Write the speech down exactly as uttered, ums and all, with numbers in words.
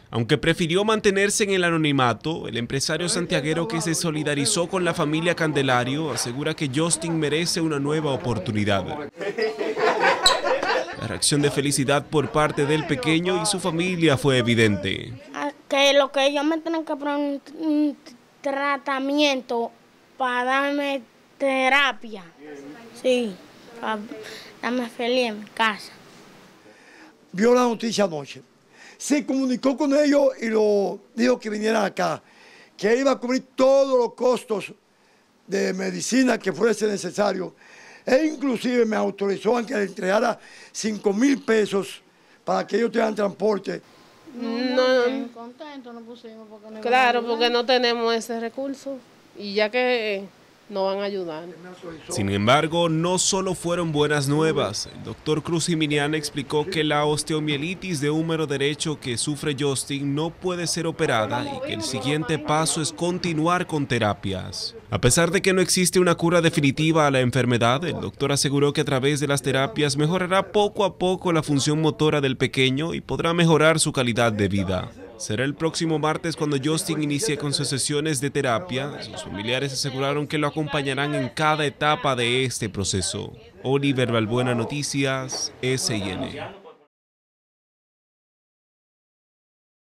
Aunque prefirió mantenerse en el anonimato, el empresario santiaguero que se solidarizó con la familia Candelario asegura que Justin merece una nueva oportunidad. La reacción de felicidad por parte del pequeño y su familia fue evidente. Que lo que ellos me tienen que poner un, un tratamiento para darme terapia, sí, para darme feliz en mi casa. Vio la noticia anoche, se comunicó con ellos y lo dijo que vinieran acá, que iba a cubrir todos los costos de medicina que fuese necesario, e inclusive me autorizó a que le entregara cinco mil pesos para que ellos tengan transporte. No, no contento, no pusimos porque no claro, porque no tenemos ese recurso y ya que no van a ayudar. Sin embargo, no solo fueron buenas nuevas. El doctor Cruz Jiminián explicó que la osteomielitis de húmero derecho que sufre Justin no puede ser operada y que el siguiente paso es continuar con terapias. A pesar de que no existe una cura definitiva a la enfermedad, el doctor aseguró que a través de las terapias mejorará poco a poco la función motora del pequeño y podrá mejorar su calidad de vida. Será el próximo martes cuando Justin inicie con sus sesiones de terapia. Sus familiares aseguraron que lo acompañarán en cada etapa de este proceso. Oliver Balbuena, Noticias, S I N.